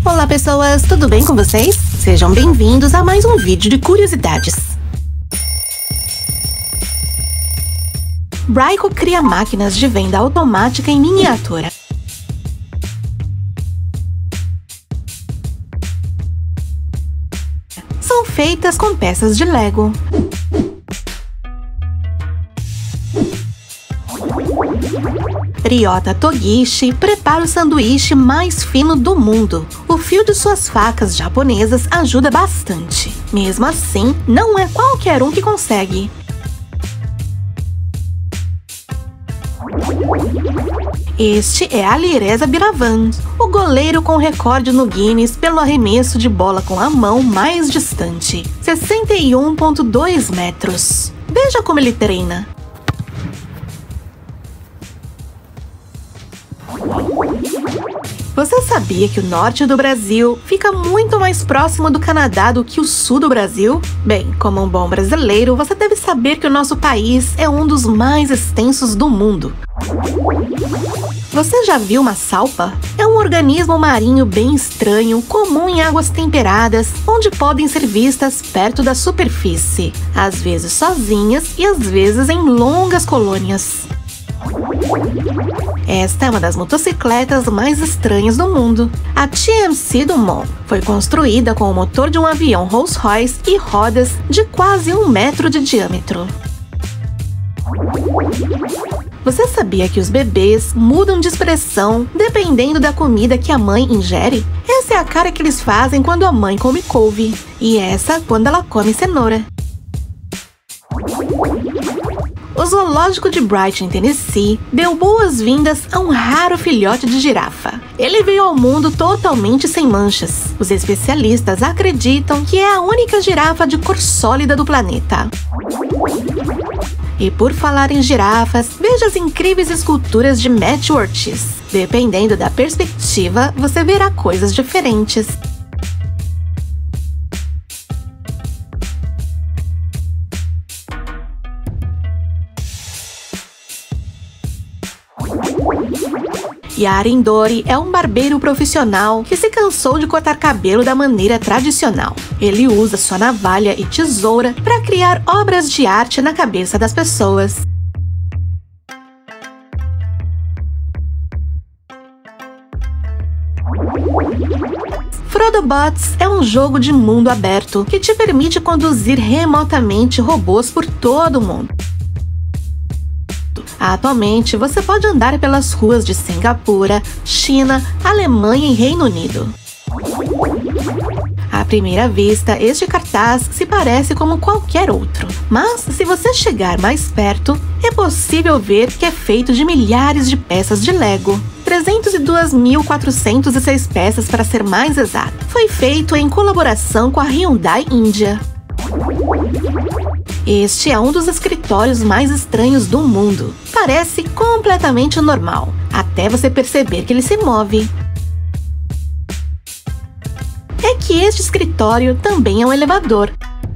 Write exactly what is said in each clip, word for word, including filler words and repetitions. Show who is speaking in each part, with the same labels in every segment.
Speaker 1: Olá pessoas, tudo bem com vocês? Sejam bem-vindos a mais um vídeo de curiosidades. Braiko cria máquinas de venda automática em miniatura. São feitas com peças de Lego. Ryota Togishi prepara o sanduíche mais fino do mundo. O fio de suas facas japonesas ajuda bastante. Mesmo assim, não é qualquer um que consegue. Este é Alireza Biravan, o goleiro com recorde no Guinness pelo arremesso de bola com a mão mais distante, sessenta e um vírgula dois metros. Veja como ele treina. Você sabia que o norte do Brasil fica muito mais próximo do Canadá do que o sul do Brasil? Bem, como um bom brasileiro, você deve saber que o nosso país é um dos mais extensos do mundo. Você já viu uma salpa? É um organismo marinho bem estranho, comum em águas temperadas, onde podem ser vistas perto da superfície, às vezes sozinhas e às vezes em longas colônias. Esta é uma das motocicletas mais estranhas do mundo. A T M C Dumont foi construída com o motor de um avião Rolls-Royce e rodas de quase um metro de diâmetro. Você sabia que os bebês mudam de expressão dependendo da comida que a mãe ingere? Essa é a cara que eles fazem quando a mãe come couve, e essa quando ela come cenoura. O zoológico de Brighton, Tennessee, deu boas-vindas a um raro filhote de girafa. Ele veio ao mundo totalmente sem manchas. Os especialistas acreditam que é a única girafa de cor sólida do planeta. E por falar em girafas, veja as incríveis esculturas de Matt Ortiz. Dependendo da perspectiva, você verá coisas diferentes. Yaren Dori é um barbeiro profissional que se cansou de cortar cabelo da maneira tradicional. Ele usa sua navalha e tesoura para criar obras de arte na cabeça das pessoas. Frodobots é um jogo de mundo aberto que te permite conduzir remotamente robôs por todo o mundo. Atualmente, você pode andar pelas ruas de Singapura, China, Alemanha e Reino Unido. À primeira vista, este cartaz se parece como qualquer outro, mas se você chegar mais perto, é possível ver que é feito de milhares de peças de Lego. trezentas e duas mil quatrocentas e seis peças para ser mais exato. Foi feito em colaboração com a Hyundai Índia. Este é um dos escritórios mais estranhos do mundo. Parece completamente normal, até você perceber que ele se move. É que este escritório também é um elevador.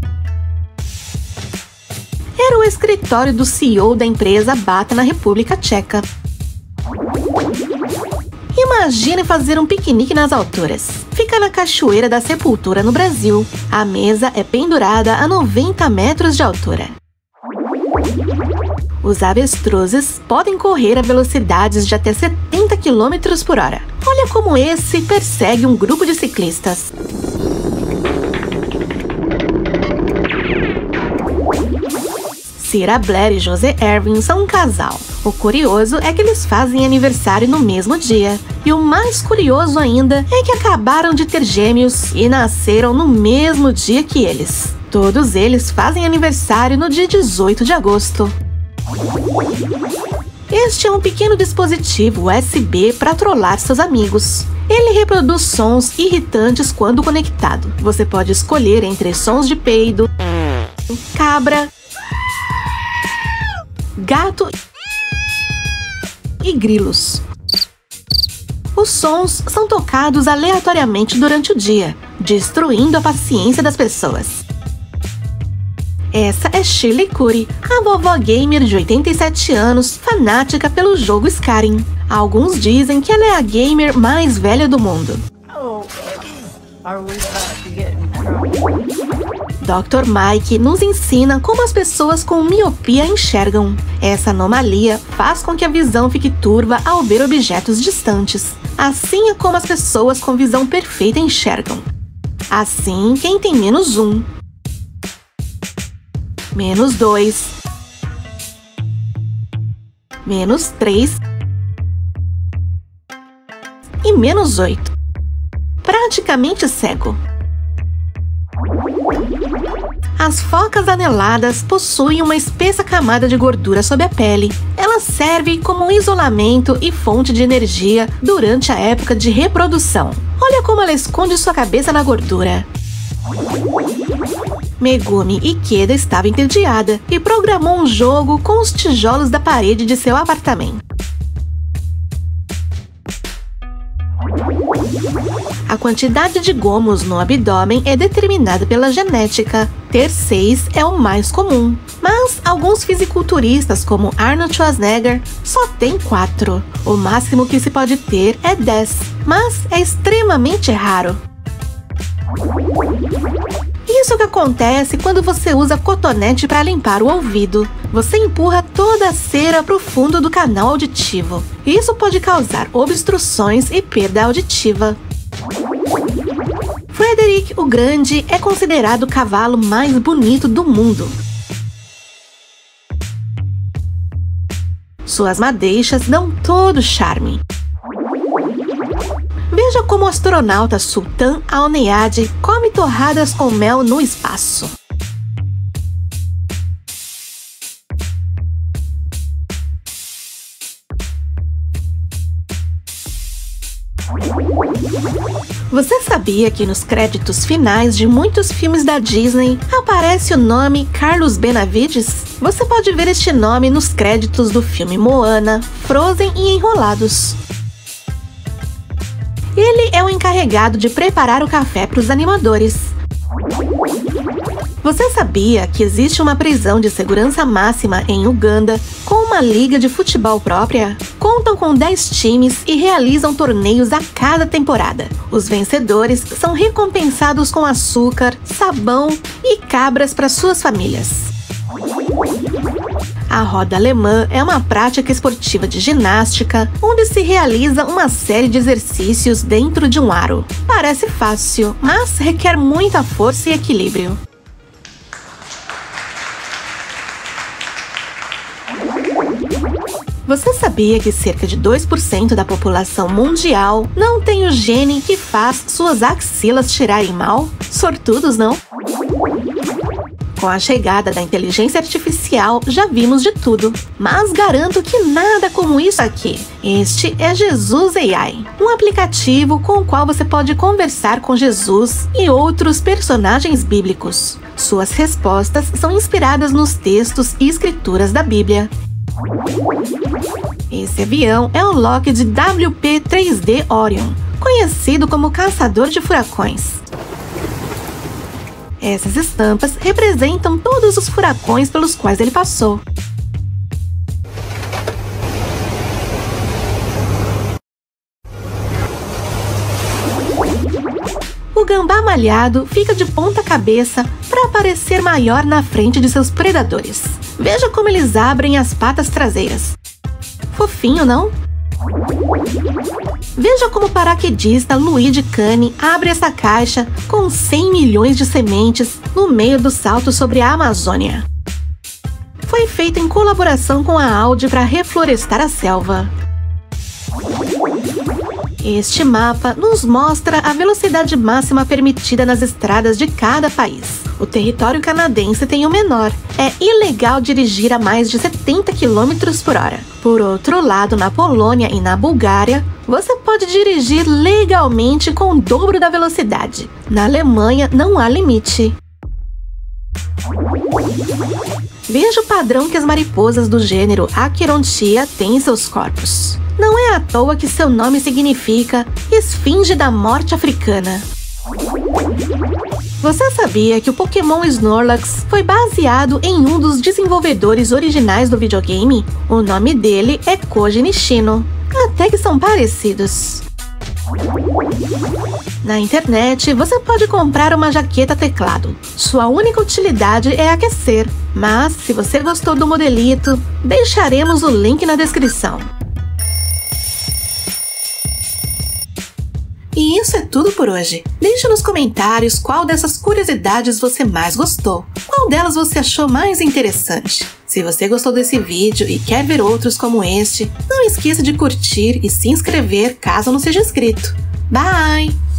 Speaker 1: Era o escritório do C E O da empresa Bata na República Tcheca. Imagine fazer um piquenique nas alturas. Fica na Cachoeira da Sepultura, no Brasil. A mesa é pendurada a noventa metros de altura. Os avestruzes podem correr a velocidades de até setenta quilômetros por hora. Olha como esse persegue um grupo de ciclistas. Cira Blair e José Erwin são um casal. O curioso é que eles fazem aniversário no mesmo dia. E o mais curioso ainda é que acabaram de ter gêmeos e nasceram no mesmo dia que eles. Todos eles fazem aniversário no dia dezoito de agosto. Este é um pequeno dispositivo U S B para trollar seus amigos. Ele reproduz sons irritantes quando conectado. Você pode escolher entre sons de peido, cabra, gato e grilos. Os sons são tocados aleatoriamente durante o dia, destruindo a paciência das pessoas. Essa é Shirley Curry, a vovó gamer de oitenta e sete anos, fanática pelo jogo Skyrim. Alguns dizem que ela é a gamer mais velha do mundo.
Speaker 2: Are we about to get in trouble?
Speaker 1: doutor Mike nos ensina como as pessoas com miopia enxergam. Essa anomalia faz com que a visão fique turva ao ver objetos distantes. Assim é como as pessoas com visão perfeita enxergam. Assim, quem tem menos um, menos dois, menos três e menos oito, praticamente cego. As focas aneladas possuem uma espessa camada de gordura sob a pele. Ela serve como isolamento e fonte de energia durante a época de reprodução. Olha como ela esconde sua cabeça na gordura. Megumi Ikeda estava entediada e programou um jogo com os tijolos da parede de seu apartamento. A quantidade de gomos no abdômen é determinada pela genética. Ter seis é o mais comum, mas alguns fisiculturistas, como Arnold Schwarzenegger, só têm quatro. O máximo que se pode ter é dez, mas é extremamente raro. Isso que acontece quando você usa cotonete para limpar o ouvido. Você empurra toda a cera para o fundo do canal auditivo. Isso pode causar obstruções e perda auditiva. Frederick o Grande é considerado o cavalo mais bonito do mundo. Suas madeixas dão todo o charme. Veja como o astronauta Sultan Al-Neyadi come torradas com mel no espaço. Você sabia que nos créditos finais de muitos filmes da Disney aparece o nome Carlos Benavides? Você pode ver este nome nos créditos do filme Moana, Frozen e Enrolados. Ele é o encarregado de preparar o café para os animadores. Você sabia que existe uma prisão de segurança máxima em Uganda com uma liga de futebol própria? Contam com dez times e realizam torneios a cada temporada. Os vencedores são recompensados com açúcar, sabão e cabras para suas famílias. A roda alemã é uma prática esportiva de ginástica onde se realiza uma série de exercícios dentro de um aro. Parece fácil, mas requer muita força e equilíbrio. Você sabia que cerca de dois por cento da população mundial não tem o gene que faz suas axilas cheirarem mal? Sortudos, não? Com a chegada da inteligência artificial, já vimos de tudo. Mas garanto que nada como isso aqui. Este é Jesus A I, um aplicativo com o qual você pode conversar com Jesus e outros personagens bíblicos. Suas respostas são inspiradas nos textos e escrituras da Bíblia. Esse avião é o Lockheed W P três D Orion, conhecido como caçador de furacões. Essas estampas representam todos os furacões pelos quais ele passou. O gambá malhado fica de ponta cabeça para parecer maior na frente de seus predadores. Veja como eles abrem as patas traseiras. Fofinho, não? Veja como o paraquedista Luigi Cane abre essa caixa com cem milhões de sementes no meio do salto sobre a Amazônia. Foi feito em colaboração com a Audi para reflorestar a selva. Este mapa nos mostra a velocidade máxima permitida nas estradas de cada país. O território canadense tem o menor. É ilegal dirigir a mais de setenta quilômetros por hora. Por outro lado, na Polônia e na Bulgária, você pode dirigir legalmente com o dobro da velocidade. Na Alemanha, não há limite. Veja o padrão que as mariposas do gênero Acherontia têm em seus corpos. Não é à toa que seu nome significa Esfinge da Morte Africana. Você sabia que o Pokémon Snorlax foi baseado em um dos desenvolvedores originais do videogame? O nome dele é Koji Nishino. Até que são parecidos. Na internet, você pode comprar uma jaqueta teclado. Sua única utilidade é aquecer. Mas, se você gostou do modelito, deixaremos o link na descrição. E isso é tudo por hoje. Deixe nos comentários qual dessas curiosidades você mais gostou. Qual delas você achou mais interessante? Se você gostou desse vídeo e quer ver outros como este, não esqueça de curtir e se inscrever caso não seja inscrito. Bye!